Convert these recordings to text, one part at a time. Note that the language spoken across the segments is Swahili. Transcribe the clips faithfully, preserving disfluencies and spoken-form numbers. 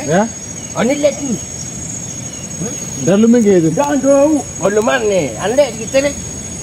Ya? Ani lagi. Dah lu main gitu. Dah tahu. Kalau mana? Anda kita ni.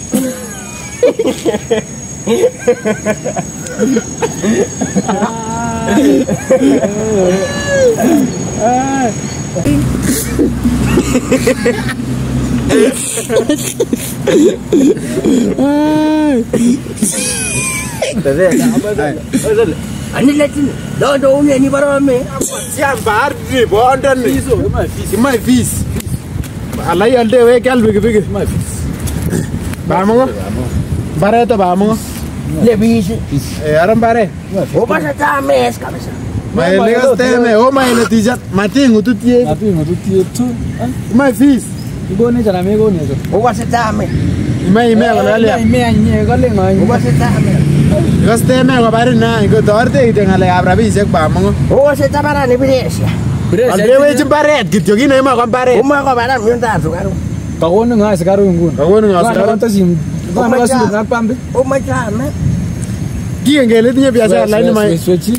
Ani lagi. Dah tahu ni ni barang me. Shamba ni bondan ni. My fish. Alai alde we kal big big. My fish. Bamongo. Bare to bamongo. Le fish. Eh aram bare. O pasal tak mes kabisa. Mai legas teme o mai natijat mati ngutu tie. Mati ngutu tie tu. My fish. Ibo ni jana me go ni jo. O pasal tak mes. Ime ime ko lalia. Ime anye ko le ngai. O pasal tak mes. Legas teme ko bare na ko dorte ite ngale abrabi sek bamongo. O pasal tak bara ni beres. Alde we jimbaret gitu gini mah ko bare. O mah ko bara minta tu kan. Kau ni ngai sekarang ngun. Kau ni ngai sekarang. Kau sim. Kau nak kasih nak pambe. O macam me. Dia ngele dia biasa lain mai. Sweci.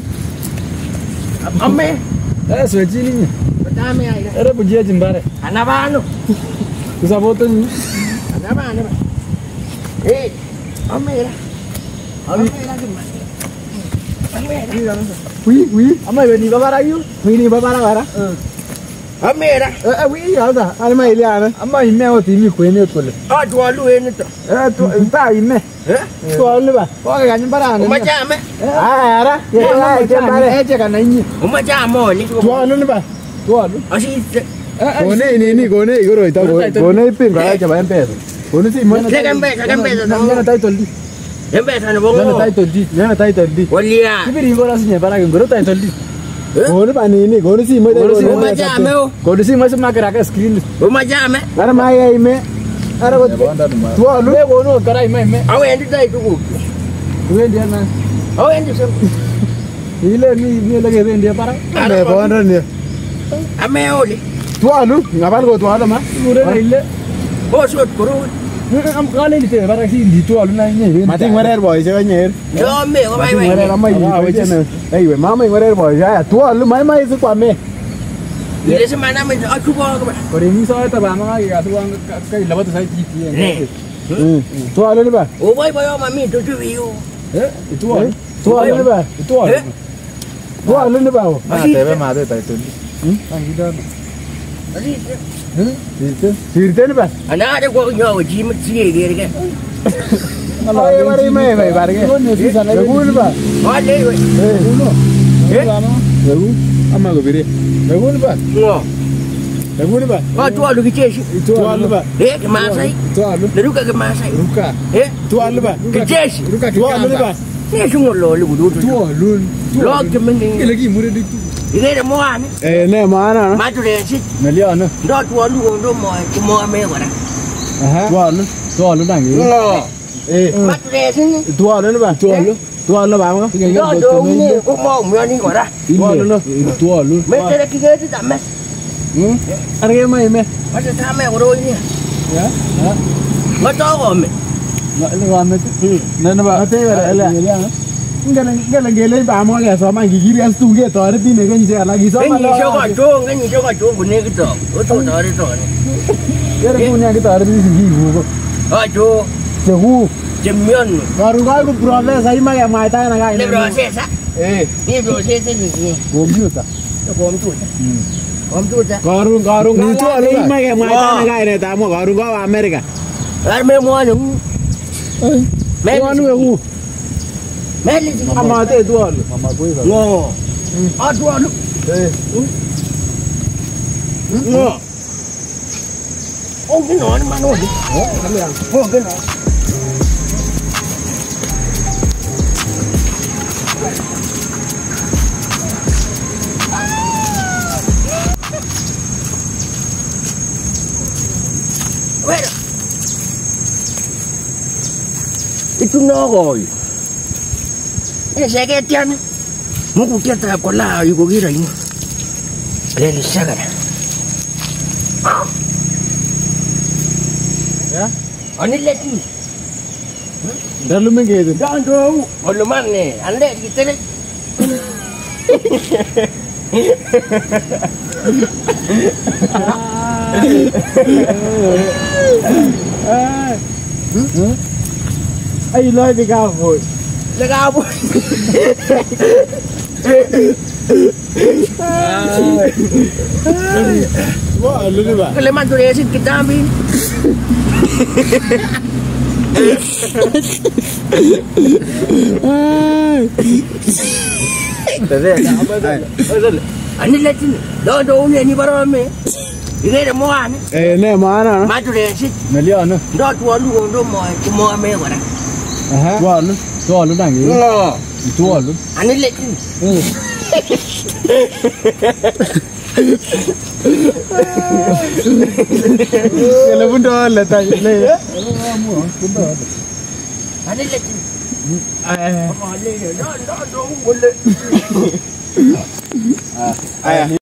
Ame. Eh sweci ni. Macam me ai. Era pujian jimbare. Anak mana? Bisa foto ni. Anak mana? Eh, ame lah. Ame lagi mana? Ame lagi. Wi wi. Amai ni babara you. Wi ni babara bara. Ame lah. Eh wi ada. Ani mai ile ana. Amai me o ti mi ko ni ko le. Ah, dua lu ini tu. Eh tu ta ime. Eh? Tu lu ba. Ko ga ni bara ana. O macam me. Ah ara. Ya ai jimbare. Eh je kan ni. O macam mo ni. Tu anu ni ba. Tu lu. Asyik. Gone ini ini gone igoro ita gone pin ka cha bayan peso. Gone si mo. Lekan be, lekan be tu. Jangan tai toldi. Yang be sana bongo. Jangan tai toldi. Jangan tai toldi. Walia. Kibiri ngora sinya bara ngoro tai toldi. Gone pa ni ini gone si mo. O macam me o. Gone si masuk nak kerja screen. O macam me. Ara mai ai me. Ara ko Tu lu e gono karai me me. Awe yang tu itu ku. Wen dia na. Awe yang tu sem. Ile ni ni lagi wen dia para. Me bondan ni. Ame oli. Tu alu ngabal ko tu alu ma. Ure na ile. Oh suat kuru. Am kale ni te bara si di tu alu na ni. Mati ngare boy se nyer. Yo me o mai mai. Ngare ramai ni. Ai we mama ngare boy ya. Tu alu mai mai su kwa me. Ile semana me aku bawa ke. Kore ni so ta ba ma ga tu ang kai labat sai ti ti. Tu alu ni ba. O boy boy o mami tu tu view. Eh itu alu. Tu alu ni ba. Itu alu. Tu alu ni ba. Ma te be ma te tai tu. Hmm? Ang kita. Asyik. Hmm? Sirte. Sirte ni ba. Anak ada gua nyawa jimat sih gitu kan. Ai mari me me barge. Lagu ni ba. Ada we. Eh. Eh. Lagu. Amma ko bire. Lagu ni ba. Ngo. Lagu ni ba. Oh tu alu kecil. Tu alu ba. Eh kemasai. Tu alu. Lalu ke kemasai. Ruka. Eh Tu alu ba. kecil. Ruka tu alu ni ba. Ni semua lo lu dulu. Tu alu. Lo kemening. Lagi murid itu. Ini ada muan. Eh ne mana? Maju deh sih. Meliana. Dah tu alu untuk mau mau ame kau dah. Aha. Tu alu. Tu alu nang ni. Eh. Maju deh sini. Tu alu ni ba. Tu alu. Tu alu ba ma. Dah dong ni. Kau mau mau ni kau dah. Tu alu no. Tu alu. Mereka dah kira tu tak mas. Hmm? Arge mai me. Macam sama orang ini. Ya. Ha. Kau tahu kau me. Na le wa me. Na na ba. Ate ba la. Ngala ngala ngele ba ma ga so ma gigiri as tu ge to arti ne gan se ala gi so ma Ini cakap cung, ini cakap cung guna kita. Betul tak ada tu. ya re punya kita arti sigi go. Ah cung, Jagu. jemian. Baru ga ko problem sai ma ga mai ta na ga. Ini proses ah. Eh. Ini proses ni. Bom ju ta. Bom tu. Bom tu tak. Garung garung ni tu ala ma ga mai ta na ga ne ta mo garung ga America. Ada memang ada. Mel anu aku. Mel ni. Ama te tu ala. Mama ko iba. No. Ah tu ada. Eh. No. Oh cái nón mà nón. Oh cái này. Oh cái nón. Itu nó rồi. Ini saya ketian. Mau kita tak kolah, you go kira ini. Ada di sana. Ya. Ani lagi. Dah lu main gitu. Dah tahu. Kalau mana? Anda kita ni. Ai nói đi cao rồi. Là cao bôi. Wah, lu ni ba? Keleman tu resin kita ambil. Ani letin. Do do ni ni baru ame. Ini ada muan. Eh, ne mana? Matu resin. Million. Do tua lu do mo mo ame bara. Aha. Tua lu, tua lu dang ni. Oh. Tua lu. Ani letin. Kalau pun dah lah tak le. Ani letin. Eh. Apa le? Do do do boleh. Ah.